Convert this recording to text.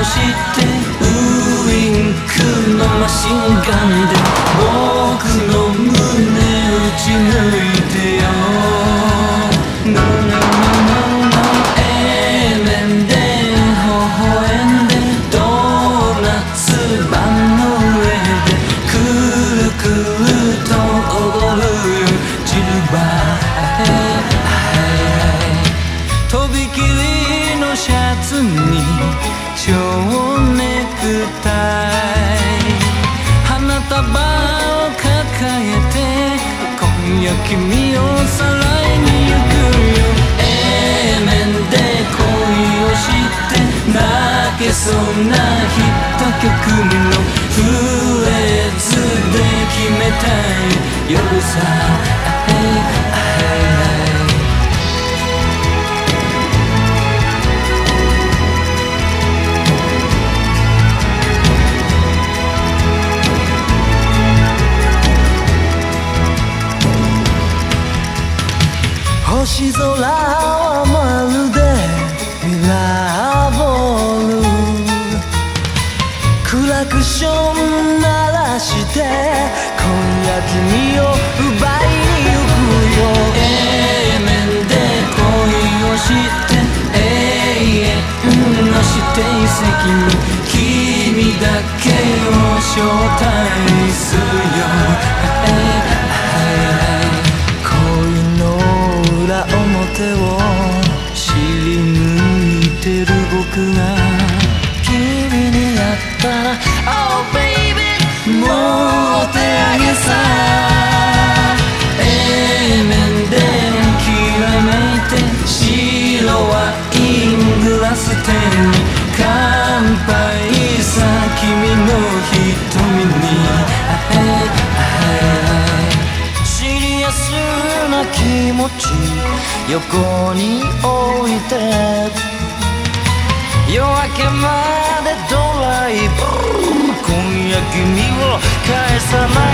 してウインクのマシンガンで僕の胸打ち抜いてよ。No, no, no, no, no 永遠で微笑んでドーナツ盤の上でくるくると踊るよジルバー。とびきりのシャツに蝶ネクタイ花束を抱えて今夜君をさらいに行くよ。永遠で恋をして泣けそうなヒット曲のフレーズで決めたい夜さ。星空はまるでミラーボールクラクション鳴らして今夜君を奪いに行くよ。永遠で恋をして永遠の指定席に君だけを招待するよ。裏表を知り抜いてる僕が君に会ったら Oh baby もうお手上げさ。永遠できらめいて白ワイングラス手に乾杯さ君の瞳にシリアスな気持ち横に置いて夜明けまでドライブ今夜君を返さない